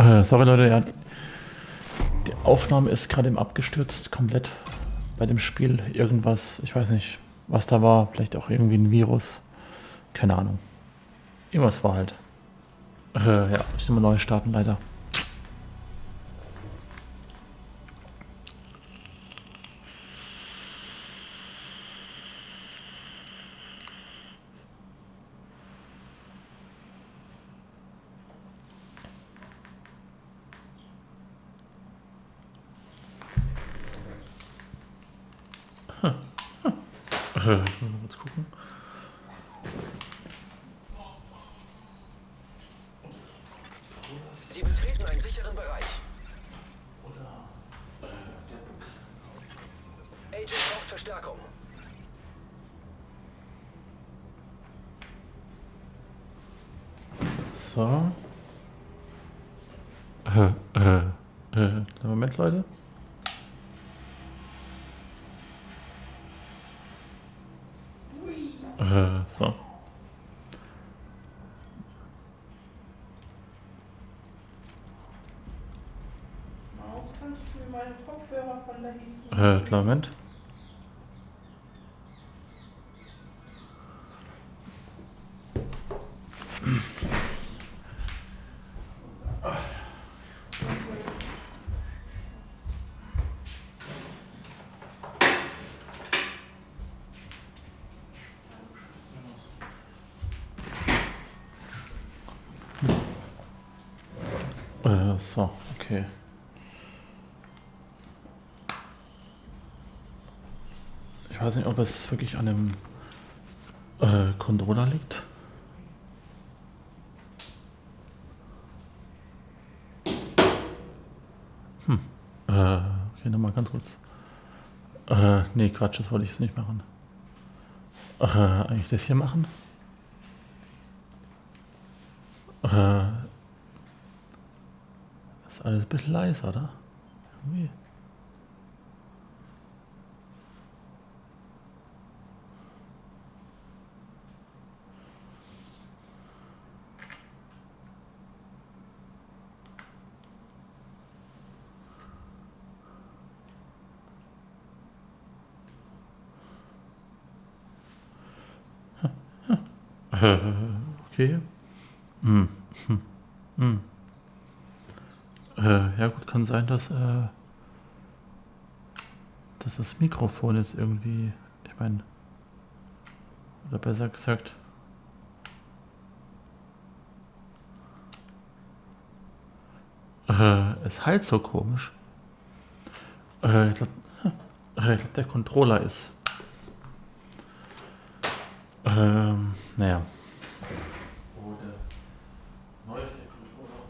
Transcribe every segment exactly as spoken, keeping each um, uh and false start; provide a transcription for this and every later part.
Äh, sorry Leute, ja. Die Aufnahme ist gerade eben abgestürzt, komplett bei dem Spiel. Irgendwas, ich weiß nicht, was da war. Vielleicht auch irgendwie ein Virus. Keine Ahnung. Irgendwas war halt. Äh, ja, ich muss mal neu starten, leider. Äh, mal kurz gucken. Sie betreten einen sicheren Bereich. Agent braucht Verstärkung. So. Äh, äh, äh, Moment, Leute. Äh, so. Kannst du mir meine Kopfhörer von da hinten? Äh, klar, Moment. Äh, so, okay. Ich weiß nicht, ob es wirklich an dem äh, Controller liegt. Hm. Äh, okay, nochmal ganz kurz. Äh, nee, Quatsch, das wollte ich jetzt nicht machen. Äh, eigentlich das hier machen? Äh, ist alles ein bisschen leiser, oder? Irgendwie. Äh, okay. Hm. Hm. Hm. Äh, ja gut, kann sein, dass, äh, dass das Mikrofon jetzt irgendwie, ich meine, oder besser gesagt, äh, es halt so komisch. Äh, ich glaube, äh, ich glaub, der Controller ist, ähm, naja. Oh, der neueste Controller.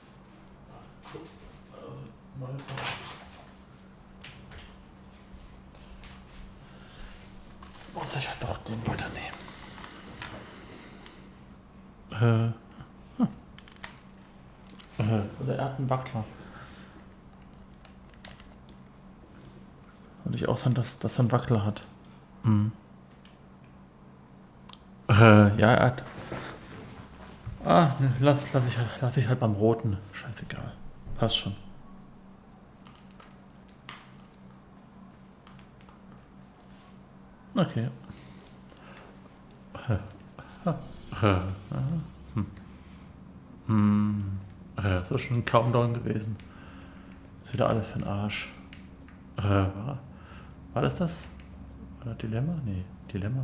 Muss ich halt doch den weiter nehmen. Äh, hm. äh, oder er hat einen Wackler. Würde ich auch sagen, dass, dass er einen Wackler hat. Hm. Äh, ja, er hat. Ah, ne, lass, lass, ich, lass ich halt beim Roten. Scheißegal. Passt schon. Okay. Äh, äh, äh, hm. Hm. Äh, das ist schon ein Countdown gewesen. Ist wieder alles für den Arsch. Äh, war, war das das? War das Dilemma? Nee, Dilemma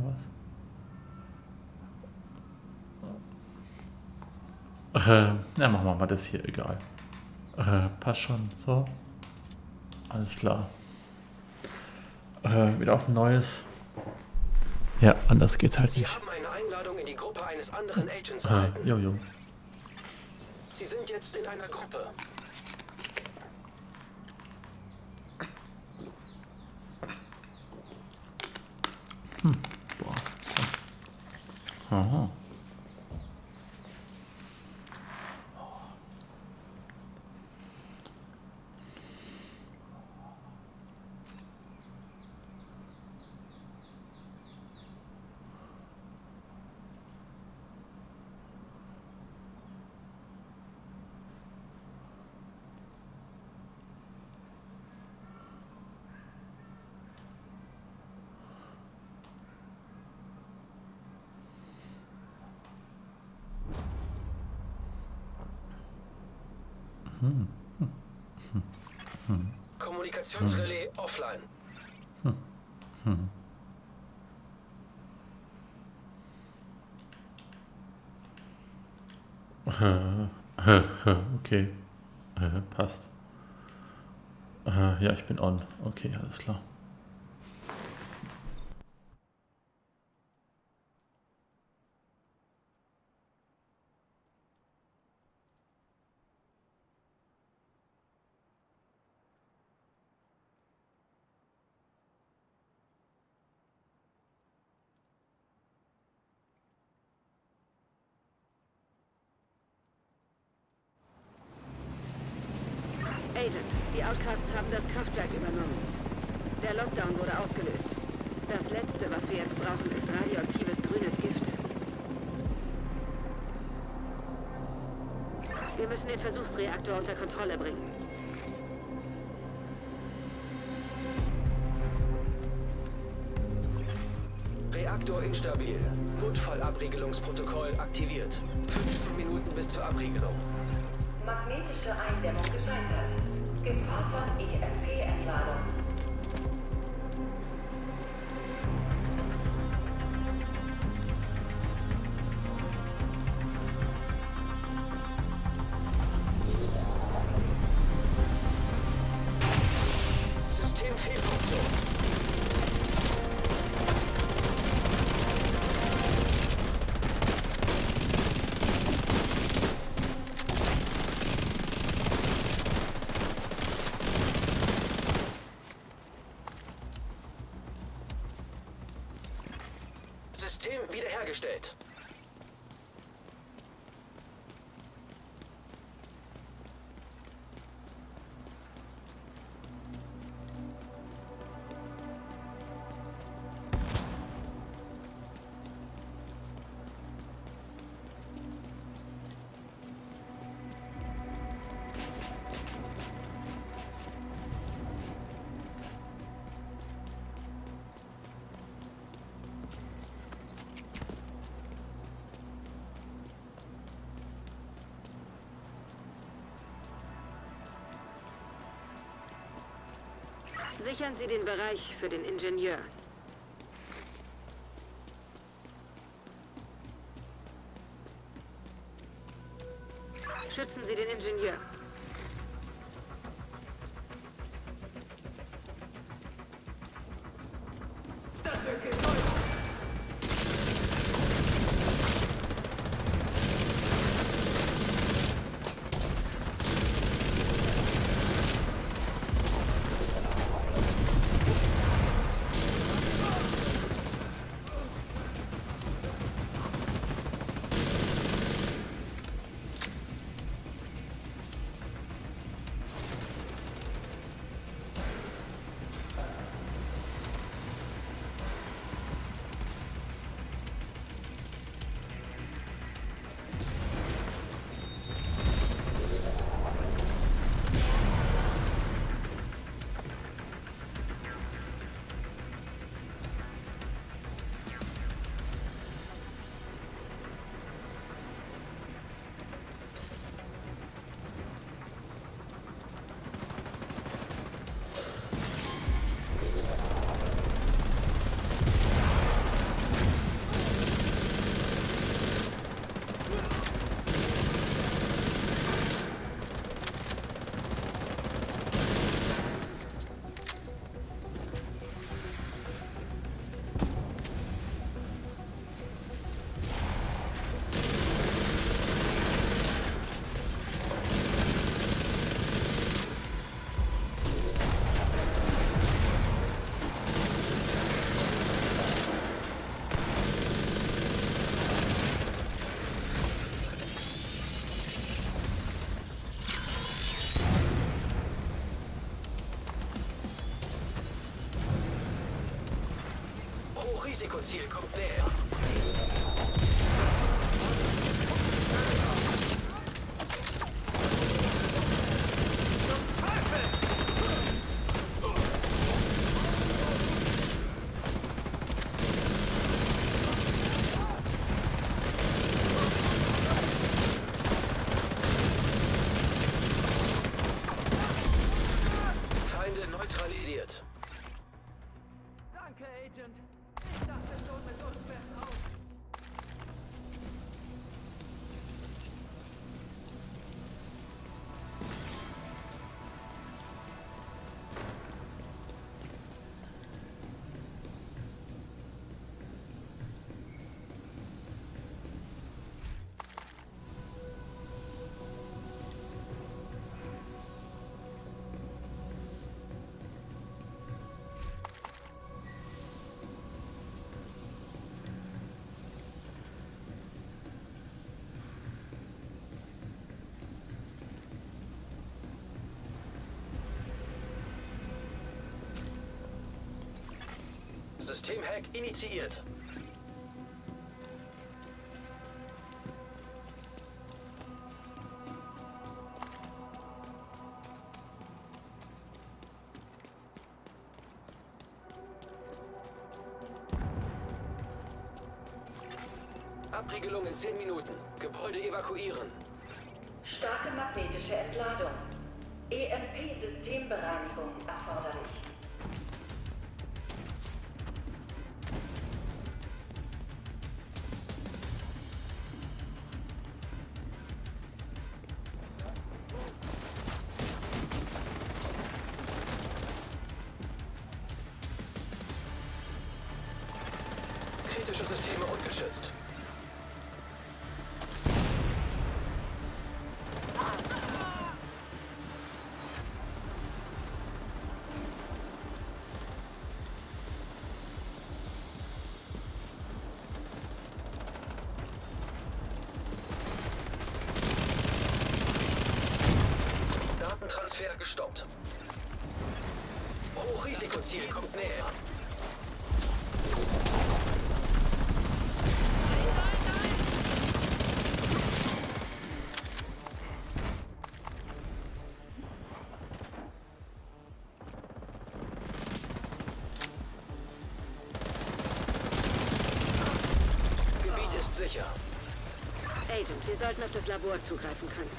was? Äh, ja, machen wir mal das hier, egal. Äh, passt schon, so. Alles klar. Äh, wieder auf ein neues. Ja, anders geht's halt Sie nicht. haben eine Einladung in die Gruppe eines anderen Agents Äh, erhalten. jojo. Sie sind jetzt in einer Gruppe. Hm. Boah. Aha. Kommunikationsrelais offline. Okay, äh, passt. Äh, ja, ich bin on. Okay, alles klar. Agent, die Outcasts haben das Kraftwerk übernommen. Der Lockdown wurde ausgelöst. Das Letzte, was wir jetzt brauchen, ist radioaktives grünes Gift. Wir müssen den Versuchsreaktor unter Kontrolle bringen. Reaktor instabil. Notfallabriegelungsprotokoll aktiviert. fünfzehn Minuten bis zur Abriegelung. Magnetische Eindämmung gescheitert. Gefahr von E M P-Entladung. Systemfehlfunktion. System wiederhergestellt. Sichern Sie den Bereich für den Ingenieur. Schützen Sie den Ingenieur. Risikoziel kommt näher. Systemhack initiiert. Abriegelung in zehn Minuten. Gebäude evakuieren. Starke magnetische Entladung. E M P-Systembereinigung erforderlich. Kritische Systeme ungeschützt. Datentransfer gestoppt. Hochrisikoziel kommt näher. Gebiet ist sicher. Agent, wir sollten auf das Labor zugreifen können.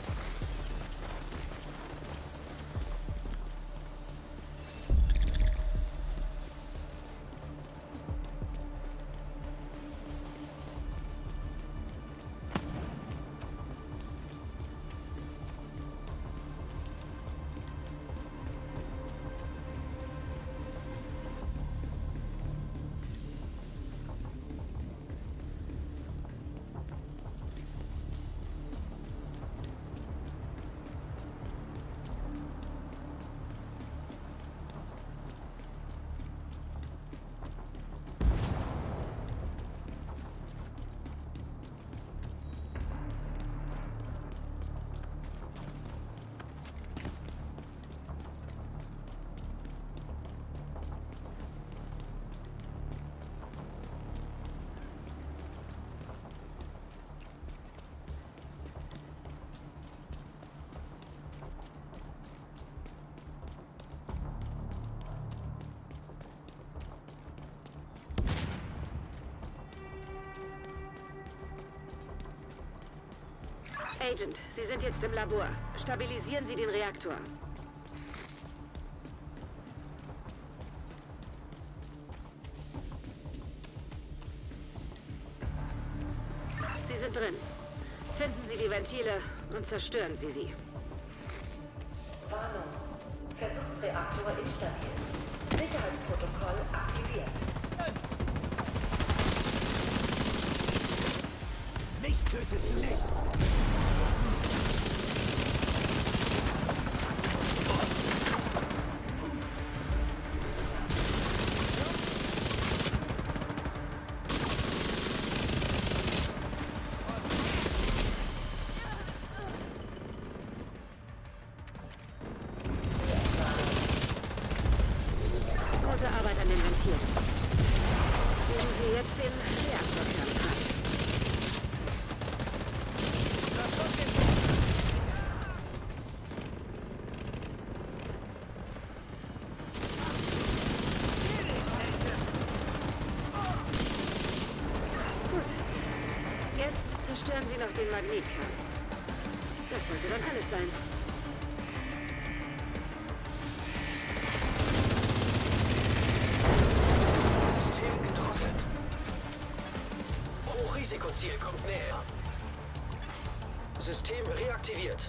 Agent, Sie sind jetzt im Labor. Stabilisieren Sie den Reaktor. Sie sind drin. Finden Sie die Ventile und zerstören Sie sie. Warnung. Versuchsreaktor instabil. Sicherheitsprotokoll aktiviert. Mich tötest du nicht! Gute Arbeit an den Ventilen. Nehmen Sie jetzt den Reaktorkern frei. Gut. Jetzt zerstören Sie noch den Magnetkern. Das sollte dann alles sein. System gedrosselt. Hochrisikoziel kommt näher. System reaktiviert.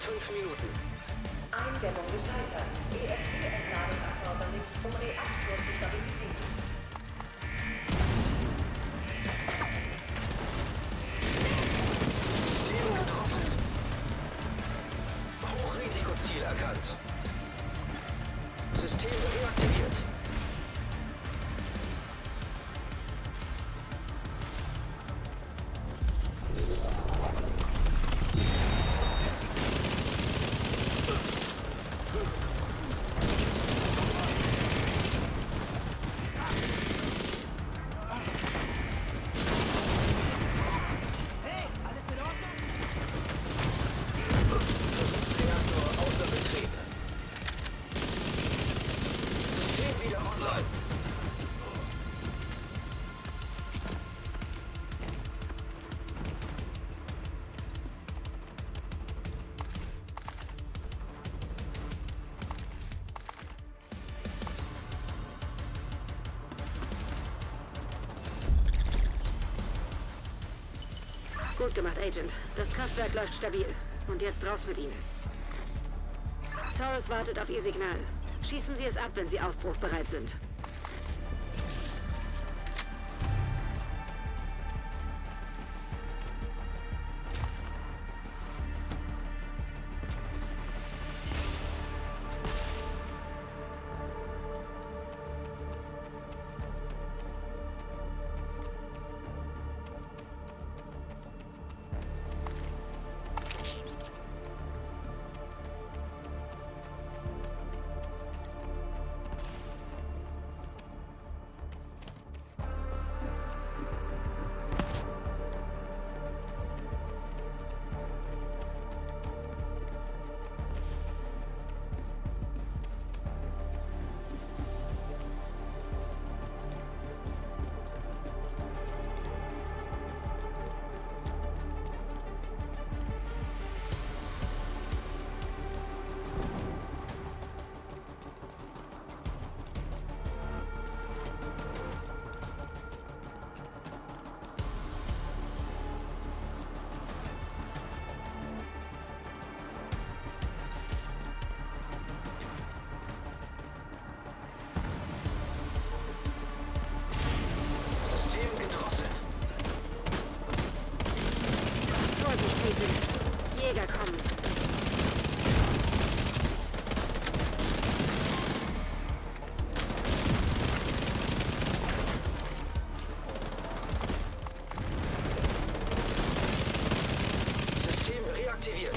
Fünf Minuten. Eindämmung gescheitert. E F P-Entladung erforderlich, um Reaktor zu stabilisieren. System gedrosselt. Hochrisikoziel erkannt. System reaktiviert. Hey, alles in Ordnung? Versuchsreaktor außer Betrieb. System wieder online. Gut gemacht, Agent. Das Kraftwerk läuft stabil. Und jetzt raus mit ihnen. Torres wartet auf Ihr Signal. Schießen Sie es ab, wenn Sie aufbruchbereit sind. System gedrosselt. Vorsicht, Agent. Jäger kommen. System reaktiviert.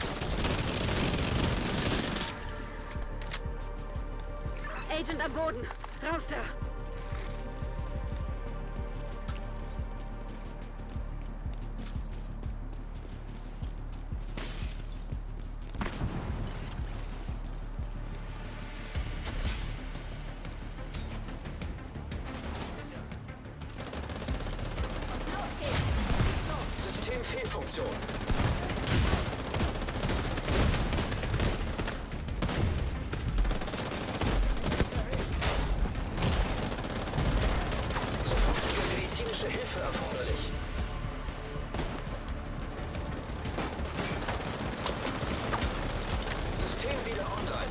Agent am Boden. Raus da. Systemfehlfunktion. Sofortige medizinische Hilfe erforderlich. System wieder online.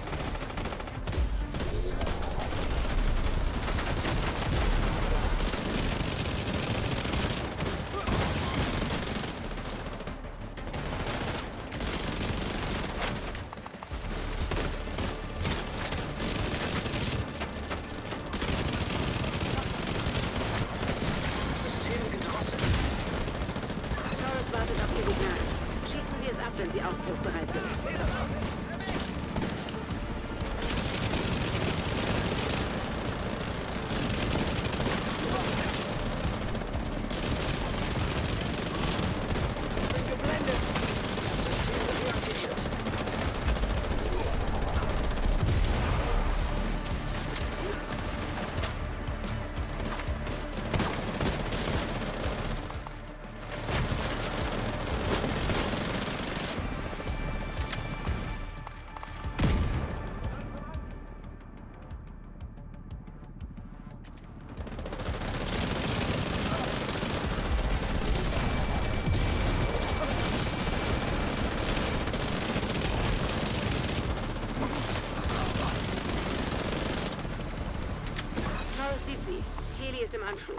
Taurus sieht sie. Heli ist im Anflug.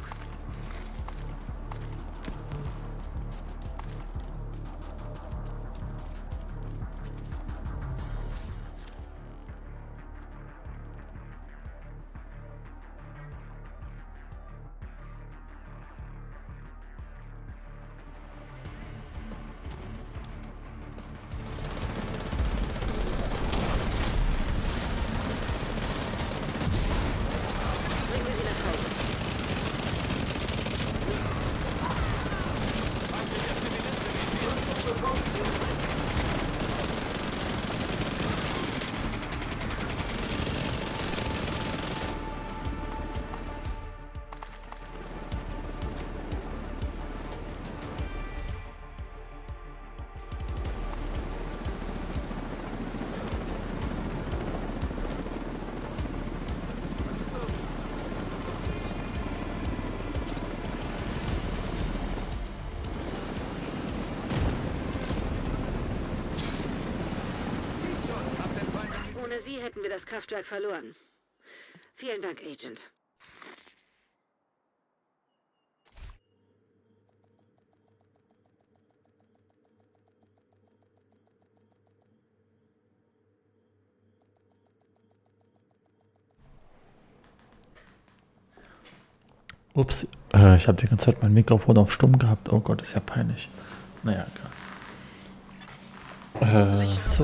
Ohne sie hätten wir das Kraftwerk verloren. Vielen Dank, Agent. Ups, äh, ich habe die ganze Zeit mein Mikrofon auf stumm gehabt. Oh Gott, ist ja peinlich. Naja, egal. Äh, so.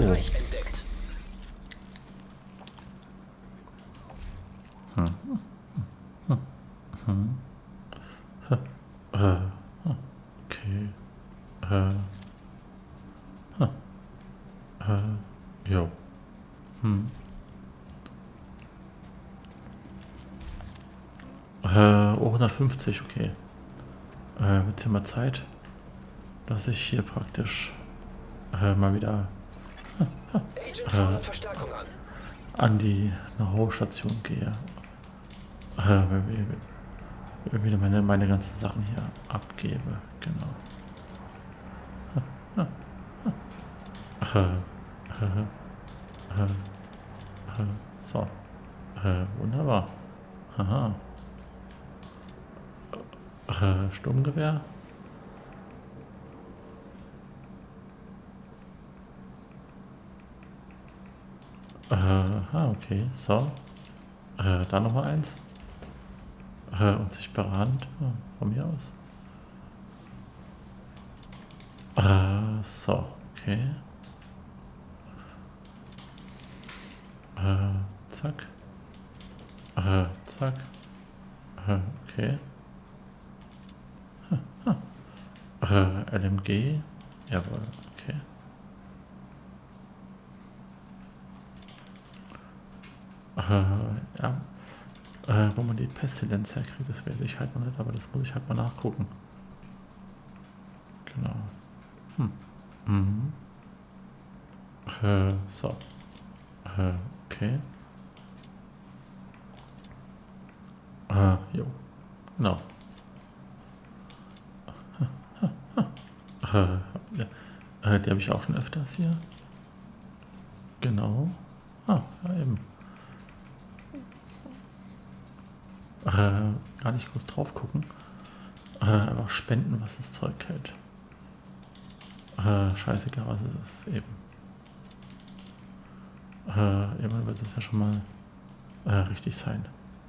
Hm. Hm. Hm. Hm. Äh, okay. Äh. Hm. Äh. Jo. Hm. Äh, oh, hundertfünfzig, okay. Äh, wird es ja mal Zeit, dass ich hier praktisch äh, mal wieder äh, an die Know-how-Station gehe. Äh, wieder meine, meine ganzen Sachen hier abgebe, genau. Äh, äh, äh, äh, so, äh, wunderbar. Aha. Äh, Sturmgewehr. Äh, ah, okay, so. Äh, da noch mal eins. Äh, unsichtbare Hand, oh, von mir aus. Äh, so, okay. Äh, zack. Äh, zack. Äh, okay. Huh, huh. Äh, L M G. Jawohl, okay. Äh, ja. Äh, wo man die Pestilenz herkriegt, das weiß ich halt noch nicht, aber das muss ich halt mal nachgucken. Genau. Hm. Mhm. Äh, so. Äh, okay. Äh, jo. Genau. Äh, ja. äh, die habe ich auch schon öfters hier. Genau. Ah, ja eben. Äh, gar nicht groß drauf gucken. Äh, einfach spenden, was das Zeug hält. Äh, scheißegal, was es ist, eben. Äh, irgendwann wird es ja schon mal äh, richtig sein.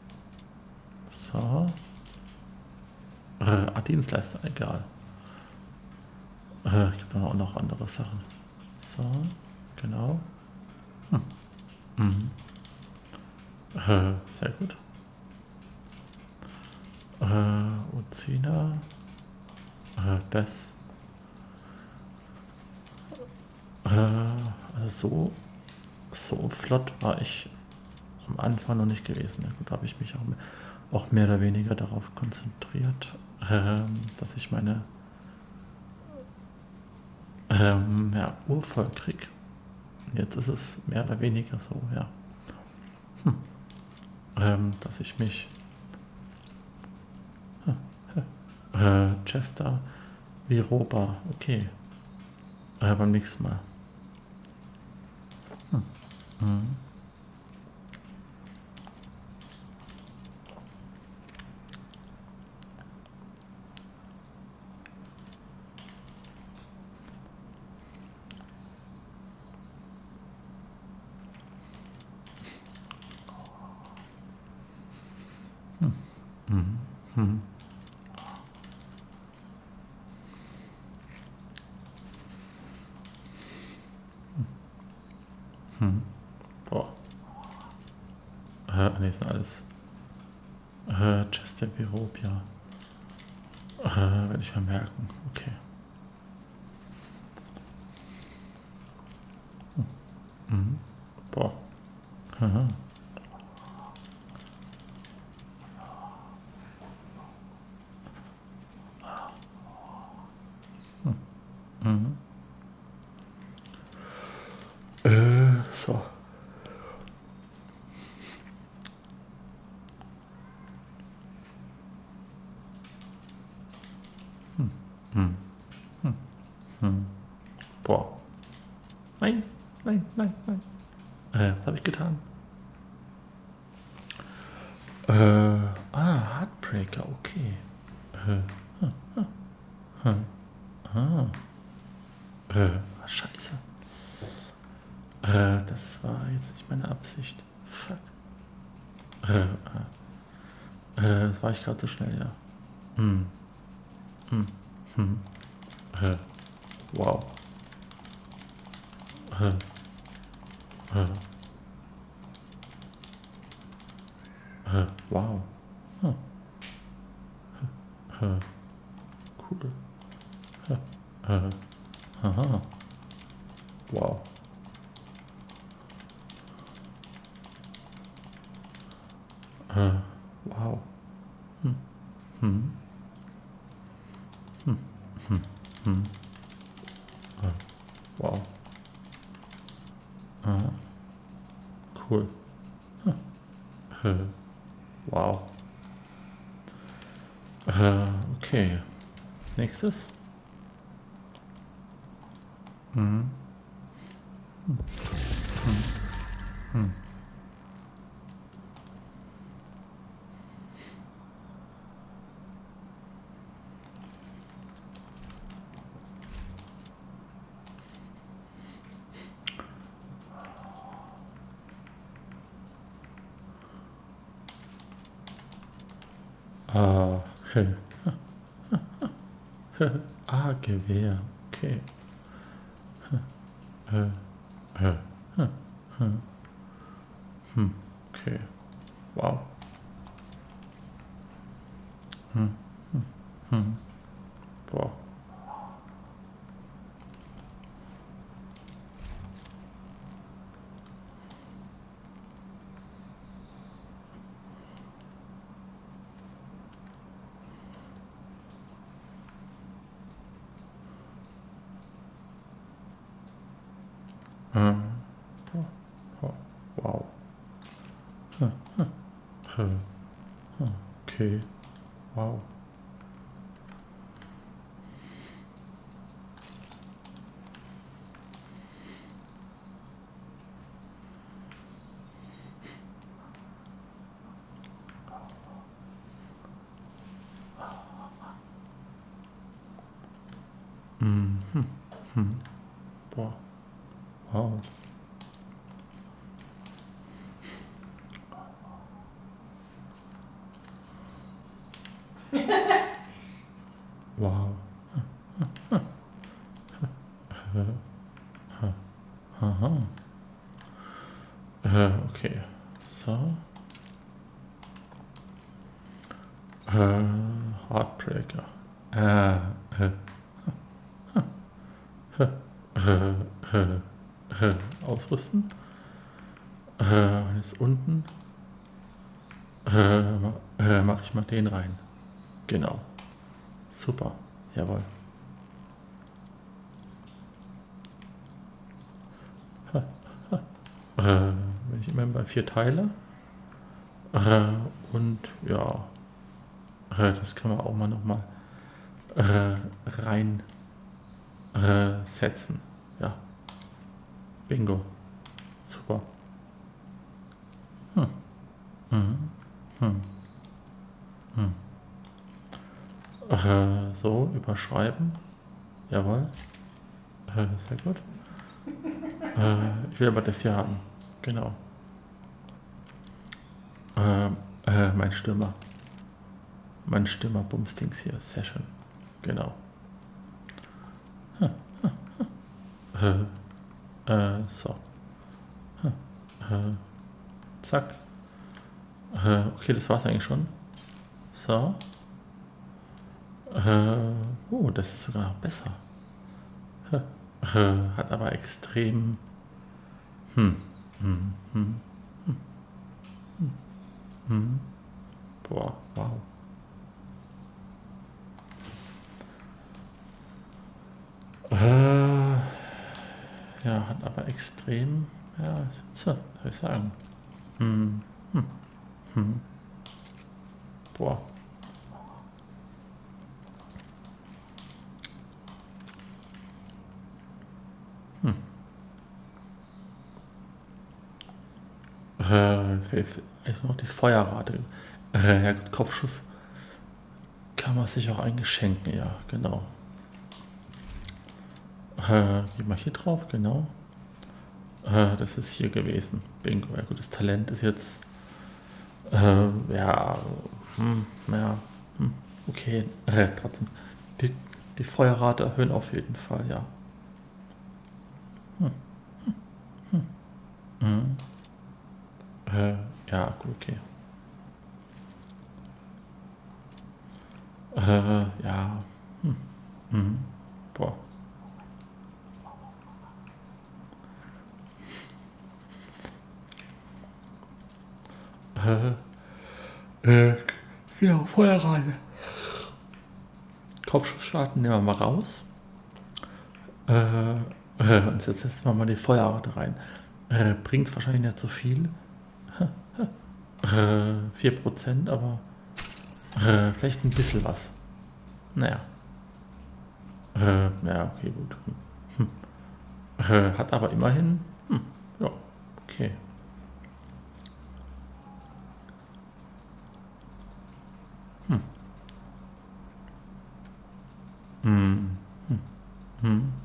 So. Äh, ah, Dienstleister, egal. Äh, gibt auch noch andere Sachen. So, genau. Hm. Mhm. Äh, sehr gut. Äh, Uzina. Äh, das. Äh, also so, so flott war ich am Anfang noch nicht gewesen. Gut, habe ich mich auch, auch mehr oder weniger darauf konzentriert, ähm, dass ich meine ähm, ja, Uhr voll krieg. Und jetzt ist es mehr oder weniger so, ja. Hm. Ähm, dass ich mich äh, Chester wie Roba, okay. Äh, beim nächsten Mal. Hm. Mhm. Boah. Äh, ne, ist alles. Äh, Chester Viropia. Äh, werde ich mal merken. Okay. Hm. Mhm. Boah. Aha. Hm. Mhm. Äh, so. Hm. Hm. Hm. Hm. Boah. Nein, nein, nein, nein. Äh, was habe ich getan? Äh, ah, Heartbreaker, okay. Äh, hm, hm, hm, ah, äh, scheiße. Äh, das war jetzt nicht meine Absicht. Fuck. Äh, äh, äh, das war ich gerade so schnell, ja. Hm, hm, hm, äh, wow. Äh, äh, äh, wow. Hm, äh, cool. Äh, äh, aha. Wow. Äh, wow. Hm, hm, hm, hm, hm. Äh, wow. Aha. Cool. Äh, wow. Äh, okay. Nächstes. Mhm. Hm. Hm. Hm. Ah, hä. Ah, Gewehr. Okay. Äh, äh, hm, hm, hm. Okay. Wow. Hm, hm, hm. Boah. Äh, boah. Boah. Wow. Hm, hm, hm, hm. Okay. Wow. Hm, hm, hm. Boah. Wow. Wow. Äh, äh, aha. Äh, okay. So. Äh, Heartbreaker. Äh, äh, äh, äh, äh, äh, ausrüsten. Äh, und jetzt unten äh, ma- äh, mache ich mal den rein. Genau. Super. Jawohl. Äh, wenn ich immerhin bei vier Teile. Äh, und ja, äh, das können wir auch mal nochmal äh, rein äh, setzen. Ja. Bingo. Super. Hm. Mhm. Hm. Hm. Äh, so, überschreiben. Jawohl. Äh, sehr gut. Äh, ich will aber das hier haben. Genau. Äh, äh, mein Stürmer. Mein Stürmer-Bumsdings hier. Sehr schön. Genau. Äh, äh, so. Äh, zack. Äh, okay, das war's eigentlich schon. So. Äh, oh, das ist sogar noch besser. Äh, hat aber extrem... Hm. Hm. Hm. Hm. Hm. Hm. Boah, wow. Äh, ja, hat aber extrem... Ja, so, soll ich sagen. Hm. Hm. Hm. Boah. Hm. Äh, fehlt echt noch die Feuerrate. Äh, ja, gut, Kopfschuss kann man sich auch eingeschenken, ja, genau. Äh, geh mal hier drauf, genau. Äh, das ist hier gewesen. Bingo, ja gut, das Talent ist jetzt, äh, ja, hm, ja, hm, okay, äh, trotzdem. Die, die Feuerrate erhöhen auf jeden Fall, ja. Hm, hm, hm. Äh, ja, gut, okay. Äh, ja, hm, hm, boah. Äh, äh, genau, Feuerrate. Kopfschuss starten nehmen wir mal raus. Äh, äh, und jetzt setzen wir mal die Feuerrate rein. Äh, bringt wahrscheinlich nicht so viel. Äh, vier Prozent, aber äh, vielleicht ein bisschen was. Naja. Äh, ja, okay, gut. Hm. Äh, hat aber immerhin. Hm, ja, okay. Hm. Hm. Hm. Hm.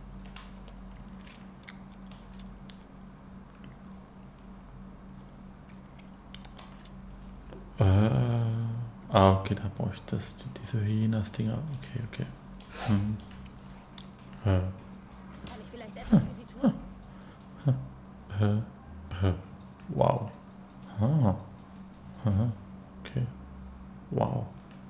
Äh, ah, okay, da brauche ich das, diese Hyenas-Dinger. Okay, okay. Hm. Äh. Kann ich vielleicht etwas für Sie tun? Äh, äh, wow. Ah. Aha. Okay. Wow.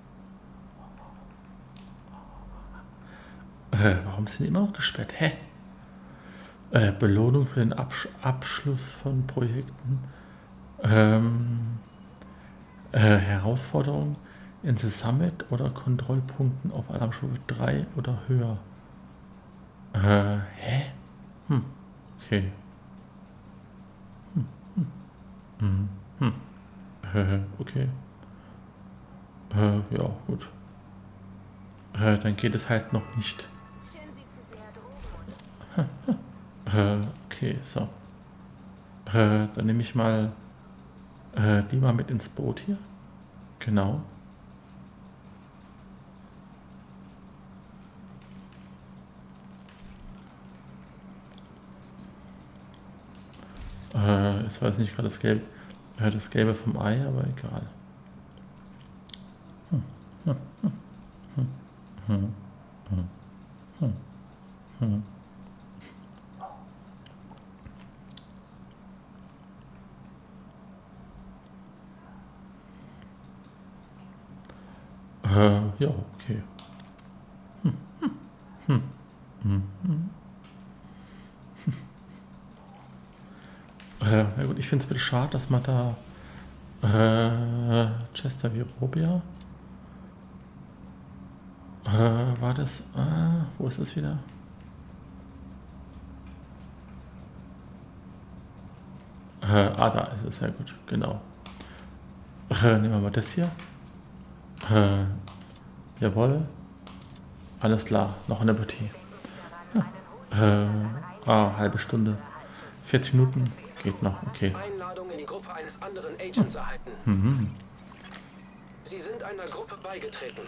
Äh, warum sind die immer noch gesperrt? Hä? Äh, Belohnung für den Absch Abschluss von Projekten. Ähm, äh, Herausforderung in the Summit oder Kontrollpunkten auf Alarmstufe drei oder höher. Äh, hä? Hm. Okay. Hm. Hm. Hm. Hm. Äh, okay. Äh, ja, gut. Äh, dann geht es halt noch nicht. Schön, Sie zu sehr Drogen und... Äh, okay, so. Äh, dann nehme ich mal äh, die mal mit ins Boot hier. Genau. Äh, es war jetzt nicht gerade das Gelbe, äh, das Gelbe vom Ei, aber egal. Hm, hm, hm, hm, hm, hm, hm, hm. Äh, ja, okay. Hm, hm, hm, hm, hm. Äh, na gut, ich finde es ein bisschen schade, dass man da äh, Chester Virobia äh, war das, ah, wo ist das wieder? Äh, ah, da ist es, sehr gut, genau. Äh, nehmen wir mal das hier. Äh, jawohl. Alles klar, noch eine Partie. Ja. Äh, ah, halbe Stunde. vierzig Minuten geht noch, okay. Einladung in die Gruppe eines anderen Agents erhalten. Mhm. Sie sind einer Gruppe beigetreten.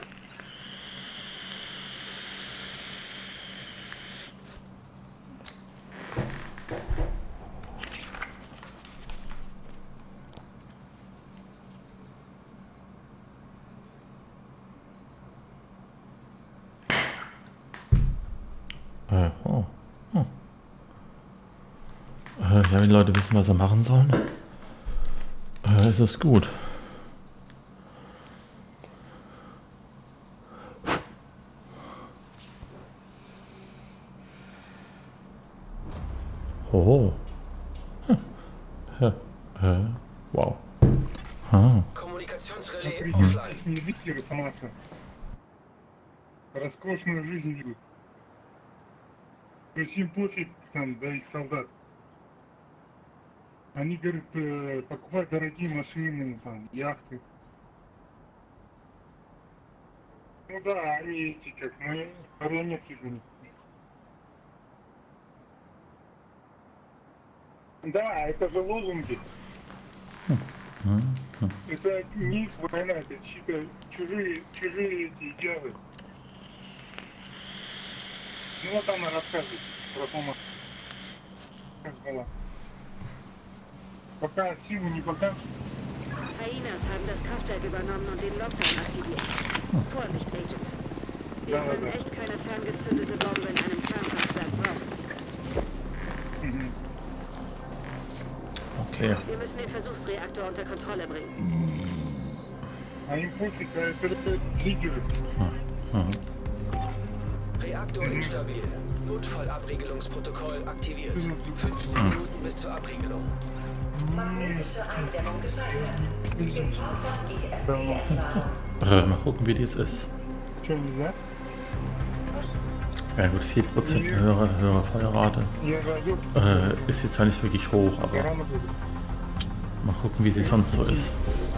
Äh, oh. Oh. Äh, Ja, wenn die Leute wissen, was sie machen sollen, äh, ist es gut. Hoho. Hm. Äh, wow. Ah. Kommunikationsrelais offline. Их не видели, автоматы. Роскошную жизнь ведут. То есть им пофиг там до их солдат. Они, говорят, э, покупают дорогие машины, там, яхты. Ну да, они эти, как мы, марионетки для них. Да, это же лозунги. Это не их война, это чьи-то чужие, чужие эти идеалы. Ну вот она рассказывает про Тома. Была. Пока силу не покажут. Hyenas haben das Kraftwerk übernommen und den Lockdown aktiviert. Vorsicht, Agent. Wir Ja, können ja. echt keine ferngezündete Bombe in einem Kernkraftwerk brauchen. Mhm. Okay. Wir müssen den Versuchsreaktor unter Kontrolle bringen. А им пофиг, а это лидеры. Mhm. Reaktor instabil. Notfallabriegelungsprotokoll aktiviert. fünfzehn Minuten bis zur Abriegelung. Magnetische Eindämmung gescheitert. Gefahr von E M P-Entladung. Äh, mal gucken, wie dies ist. Что нельзя? Ja gut, vier Prozent höhere, höhere Feuerrate. Я разок Äh, ist jetzt zwar nicht wirklich hoch, aber рано буду. mal gucken, wie sie sonst so ist.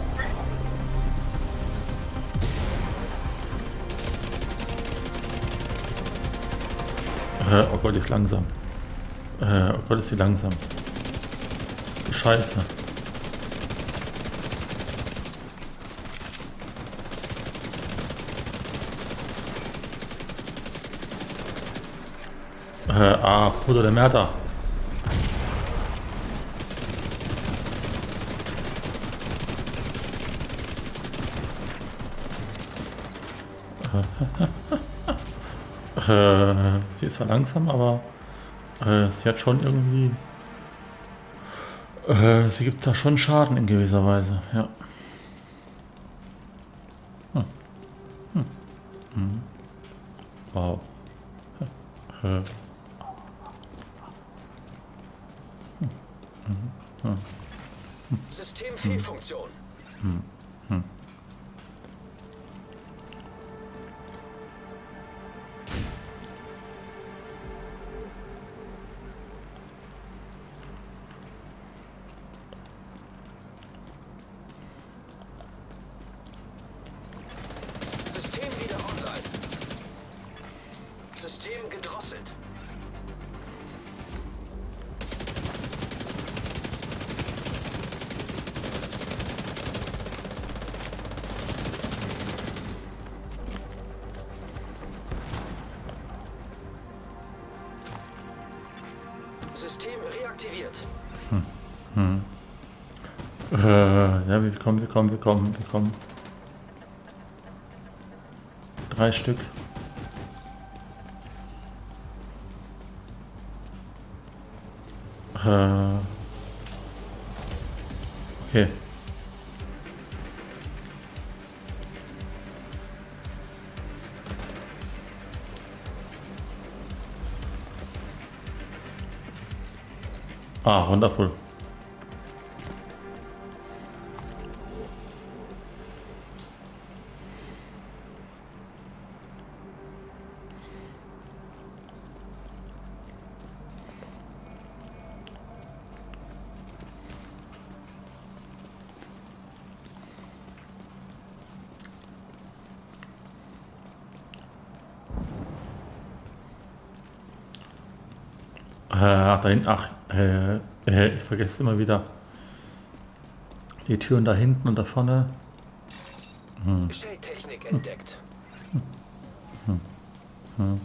Äh, oh Gott, ist langsam. Äh, oh Gott, ist sie langsam. Scheiße. Äh, ah, Bruder der Mörder. äh, sie ist zwar langsam, aber äh, sie hat schon irgendwie... Äh, sie gibt da schon Schaden in gewisser Weise, ja. Hm. Hm. Hm. Wow. Äh. Systemfehlfunktion. Hm. Hm. System wieder online. System gedrosselt. System reaktiviert. Hm. Hm. Äh, ja, wir kommen, wir kommen, wir kommen, wir kommen. Drei Stück. Äh, okay. Ah, wonderful. Äh, ach, da hinten, ach, äh, äh, ich vergesse immer wieder die Türen da hinten und da vorne. Hm. Geschettechnik entdeckt. Hm. Hm.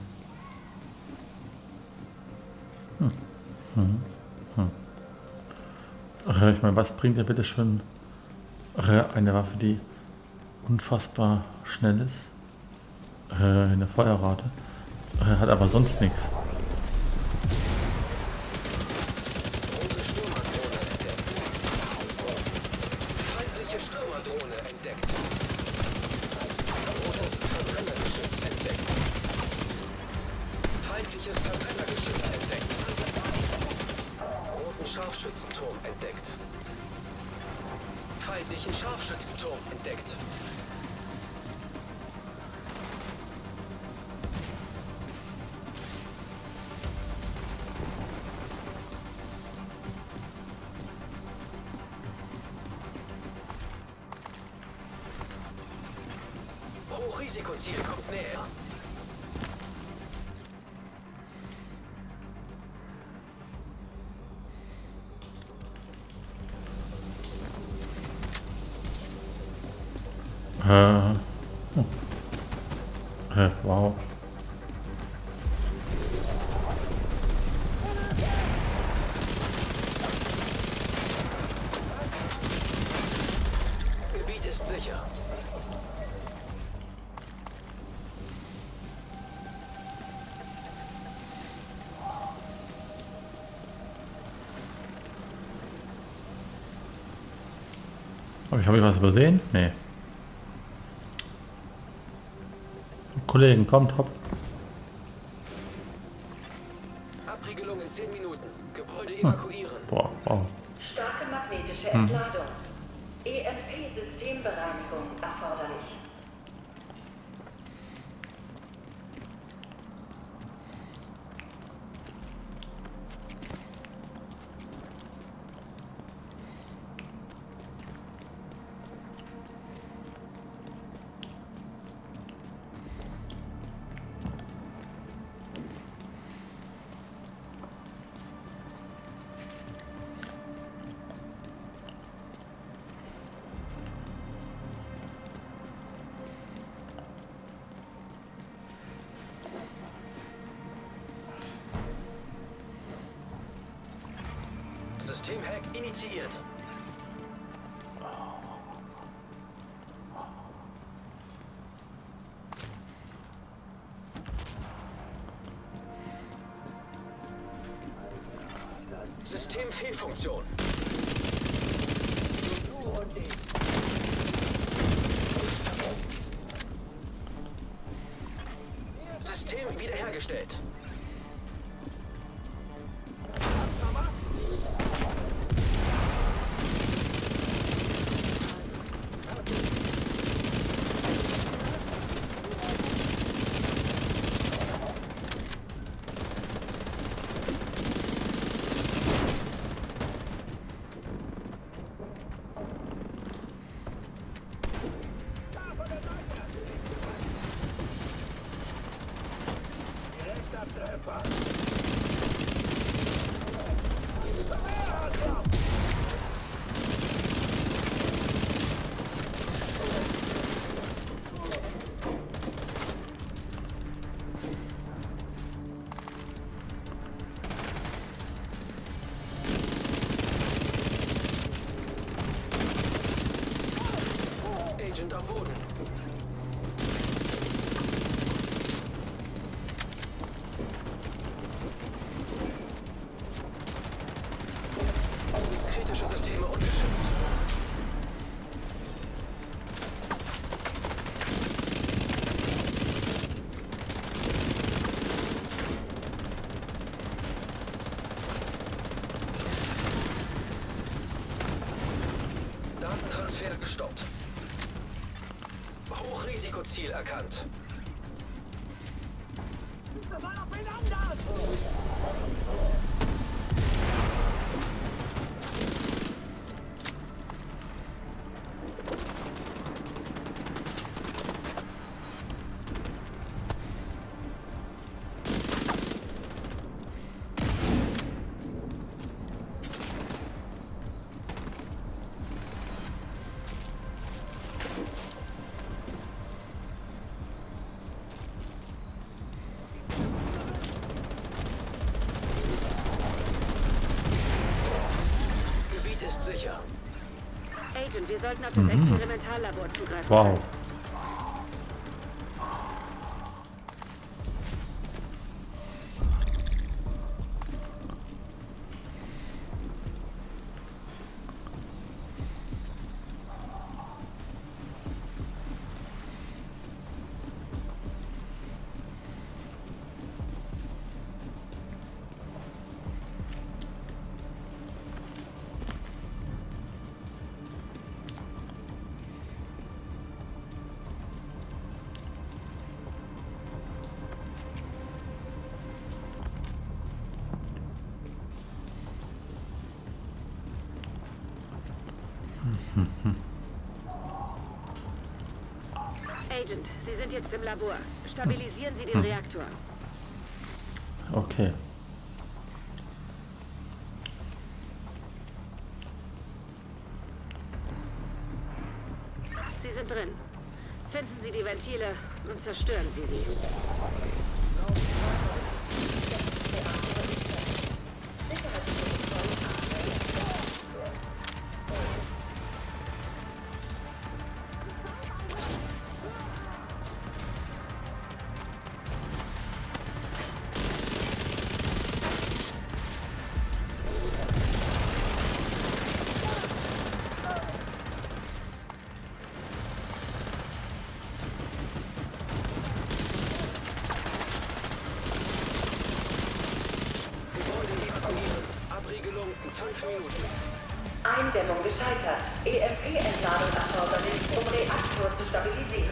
Hm. Hm. Hm. Äh, ich meine, was bringt ja bitte schon äh, eine Waffe, die unfassbar schnell ist, äh, in der Feuerrate, äh, hat aber sonst nichts. Unsere Drohne entdeckt. Rotes Verbrennergeschütz entdeckt. Feindliches Verbrennergeschütz entdeckt. Roten Scharfschützenturm entdeckt. Feindlichen Scharfschützenturm entdeckt. Hochrisikoziel kommt näher. Äh. Oh. Äh, wow. Gebiet ist sicher. Hab ich, hab ich was übersehen? Nee. Kollegen, kommt, hopp. Abriegelung in zehn Minuten. Gebäude evakuieren. Boah, wow. Starke magnetische Hm. Entladung. E M P-Systembereinigung erforderlich. Systemhack initiiert. Systemfehlfunktion. System wiederhergestellt. Agent am Boden. Kritische Systeme ungeschützt. Datentransfer gestoppt. Hochrisikoziel erkannt. Sicher. Agent, wir sollten auf das Mhm. Experimentallabor zugreifen. Wow. Agent, Sie sind jetzt im Labor. Stabilisieren Sie den Reaktor. Okay. Sie sind drin. Finden Sie die Ventile und zerstören Sie sie. Abriegelung in fünf Minuten. Eindämmung gescheitert. E M P-Entladung erforderlich, um Reaktor zu stabilisieren.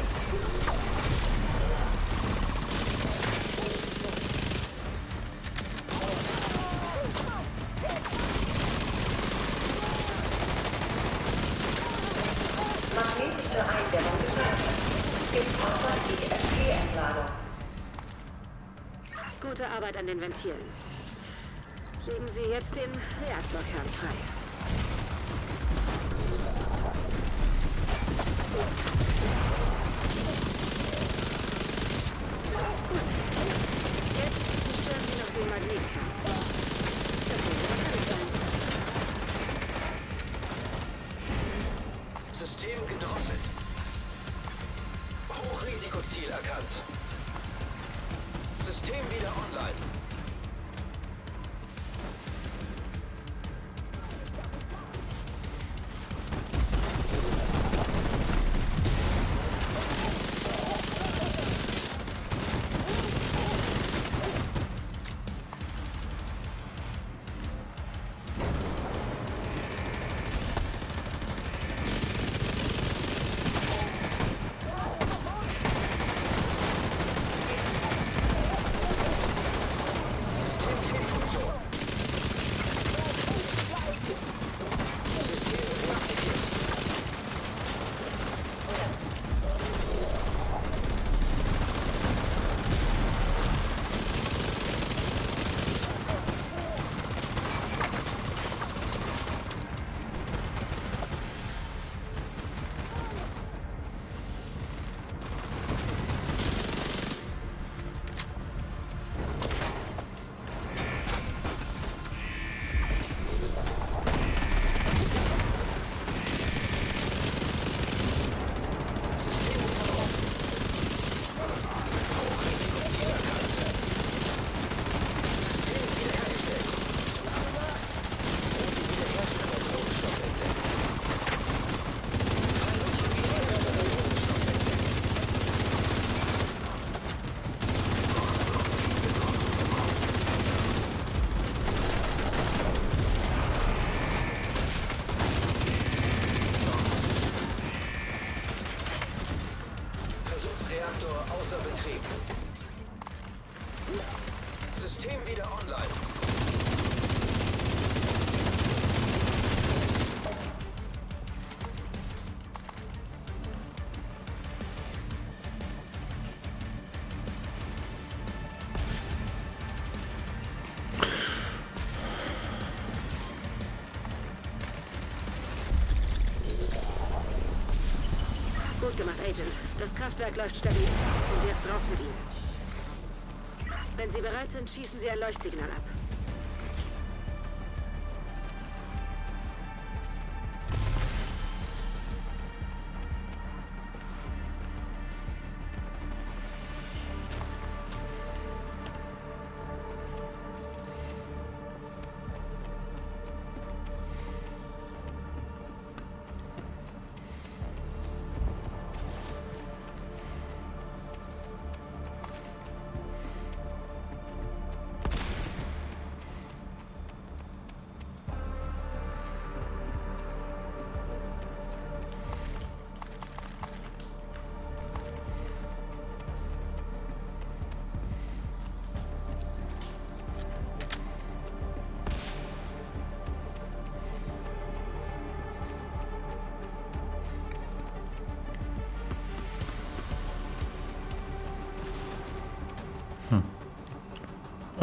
Magnetische Eindämmung gescheitert. Gefahr bei E M P-Entladung. Gute Arbeit an den Ventilen. Legen Sie jetzt den Reaktorkern frei. Jetzt zerstören Sie noch den Magnetkern. Das sollte wahrscheinlich sein. System gedrosselt. Hochrisikoziel erkannt. System wieder online. Reaktor außer Betrieb. System wieder online. Gut gemacht, Agent. Das Kraftwerk läuft stabil. Und jetzt raus mit ihm. Wenn Sie bereit sind, schießen Sie ein Leuchtsignal ab.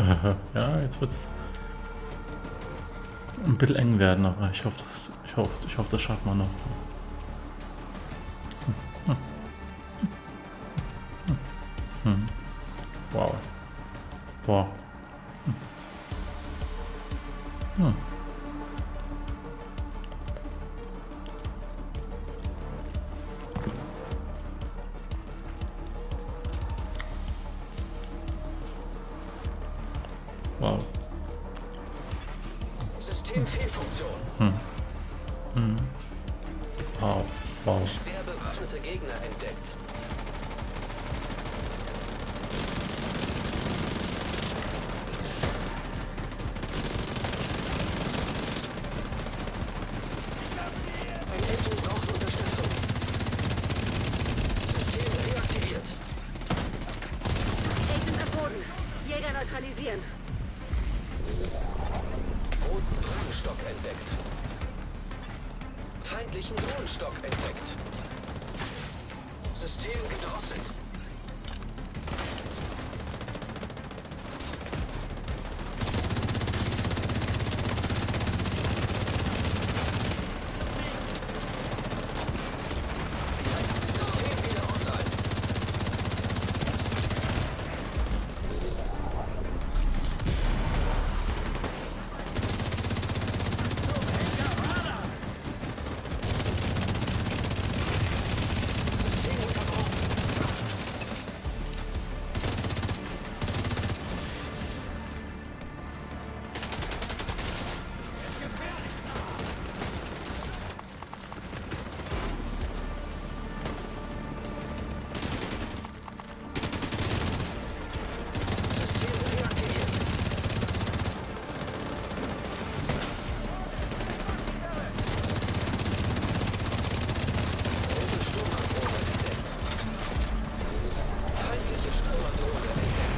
Äh, ja, jetzt wird's ein bisschen eng werden, aber ich hoffe, das, ich hoffe, ich hoffe, das schaffen wir noch. Hm. Hm. Hm. Wow. Boah. Hm. Hm. Wow. Systemfehlfunktion. Hm. Hm. Wow. Wow. Schwer bewaffnete Gegner entdeckt. Ein Agent braucht Unterstützung. System reaktiviert. Agent am Boden. Jäger neutralisieren. Roten Drohnenstock entdeckt. Feindlichen Drohnenstock entdeckt. System gedrosselt. System wieder online. System unterbrochen. System reaktiviert. Rote Stürmerdrohne entdeckt. Feindliche Stürmerdrohne entdeckt.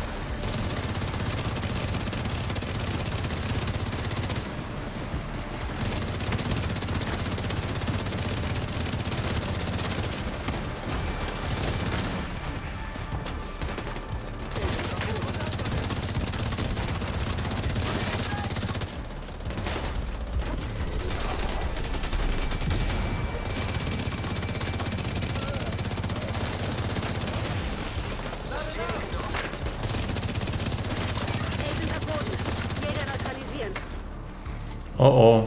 System gedrosselt. Agent am Boden. Jäger neutralisieren. Oh oh.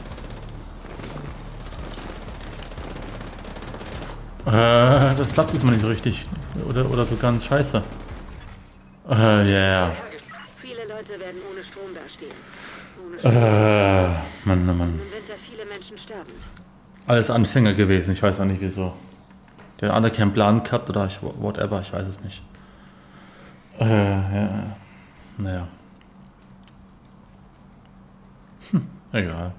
Äh, das klappt diesmal nicht so richtig. Oder, oder so ganz scheiße. Äh, ja. Yeah. Viele Leute werden ohne Strom dastehen. Ohne Strom. Äh, Mann, oh Mann. Im Winter viele Menschen sterben. Alles Anfänger gewesen, ich weiß auch nicht wieso. Der hat alle keinen Plan gehabt oder ich, whatever, ich weiß es nicht. Äh, ja. Naja. Hm, egal.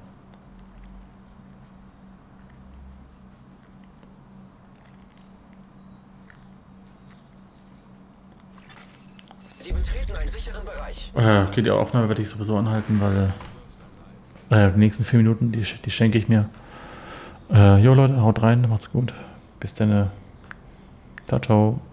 Sie betreten einen sicheren Bereich. Äh, okay, die Aufnahme werde ich sowieso anhalten, weil äh, die nächsten vier Minuten, die, die schenke ich mir. Äh, jo Leute, haut rein, macht's gut. Bis dann. Ciao, ciao.